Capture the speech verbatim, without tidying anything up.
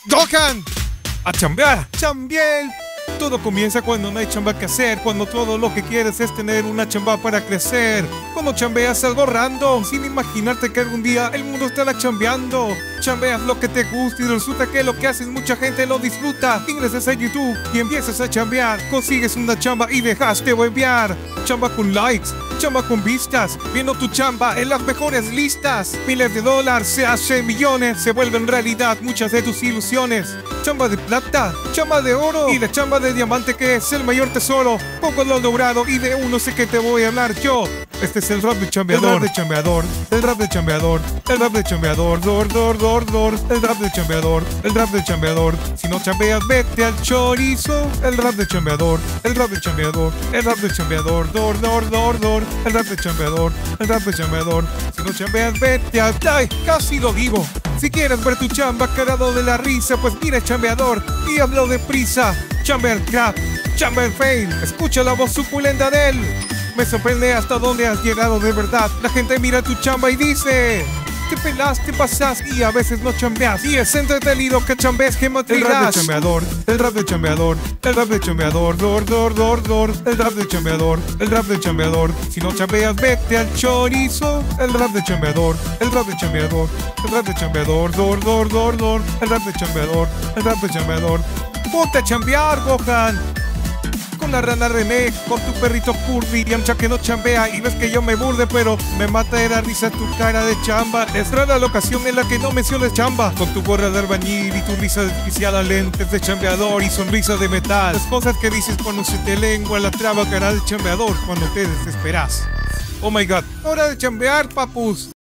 Gohan, a chambear, chambiel. Todo comienza cuando no hay chamba que hacer, cuando todo lo que quieres es tener una chamba para crecer. Cuando chambeas algo random, sin imaginarte que algún día el mundo estará chambeando. Chambeas lo que te gusta y resulta que lo que haces mucha gente lo disfruta. Ingresas a YouTube y empiezas a chambear, consigues una chamba y dejaste de enviar. Chamba con likes, chamba con vistas, viendo tu chamba en las mejores listas. Miles de dólares se hacen millones, se vuelven realidad muchas de tus ilusiones. Chamba de plata, chamba de oro y la chamba de diamante que es el mayor tesoro. Poco lo he logrado y de uno sé que te voy a hablar yo. Este es el rap de chambeador, el rap de chambeador, el rap de chambeador, el rap de chambeador, dor, dor, dor, dor, el rap de chambeador, el rap de chambeador. Si no chambeas, vete al chorizo. El rap de chambeador, el rap de chambeador, el rap de chambeador, dor, dor, dor, dor, el rap de chambeador, el rap de chambeador. Si no chambeas, vete al... ¡Ay! Casi lo digo. Si quieres ver tu chamba cagado de la risa, pues mira chambeador y hablo deprisa. Chamber crap, chamber fail, escucha la voz suculenta de él. Me sorprende hasta dónde has llegado de verdad. La gente mira tu chamba y dice: te pelas, te pasas y a veces no chambeas. Y es entretenido que chambees, que motrigas. El rap de chambeador, el rap de chambeador, el rap de chambeador, dor, dor, dor, dor, el rap de chambeador, el rap de chambeador. Si no chambeas, vete al chorizo. El rap de chambeador, el rap de chambeador, el rap de chambeador, dor, dor, dor, dor, el rap de chambeador, el rap de chambeador. Ponte a chambear, Gohan. Con la rana René, con tu perrito Curly, Yamcha que no chambea y ves que yo me burde, pero me mata de la risa tu cara de chamba. Es rara la ocasión en la que no menciones chamba. Con tu gorra de albañil y tu risa desquiciada, lentes de chambeador y sonrisa de metal. Las cosas que dices cuando se te lengua la traba, cara de chambeador cuando te desesperas. Oh my god, hora de chambear, papus.